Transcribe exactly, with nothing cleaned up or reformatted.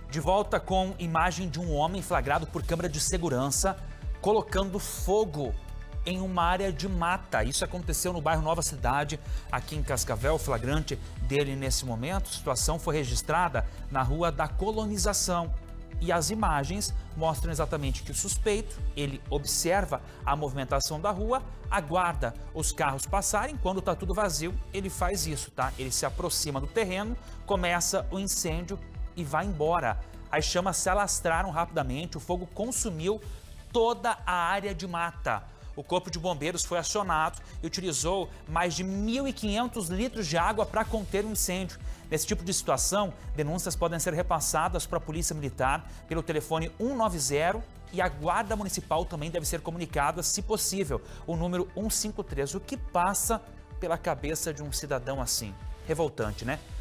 De volta com imagem de um homem flagrado por câmera de segurança colocando fogo em uma área de mata. Isso aconteceu no bairro Nova Cidade, aqui em Cascavel. O flagrante dele nesse momento, a situação foi registrada na Rua da Colonização. E as imagens mostram exatamente que o suspeito, ele observa a movimentação da rua, aguarda os carros passarem, quando está tudo vazio, ele faz isso, tá? Ele se aproxima do terreno, começa o incêndio e vai embora. As chamas se alastraram rapidamente, o fogo consumiu toda a área de mata. O Corpo de Bombeiros foi acionado e utilizou mais de mil e quinhentos litros de água para conter o incêndio. Nesse tipo de situação, denúncias podem ser repassadas para a Polícia Militar pelo telefone um nove zero e a Guarda Municipal também deve ser comunicada, se possível, o número cento e cinquenta e três. O que passa pela cabeça de um cidadão assim? Revoltante, né?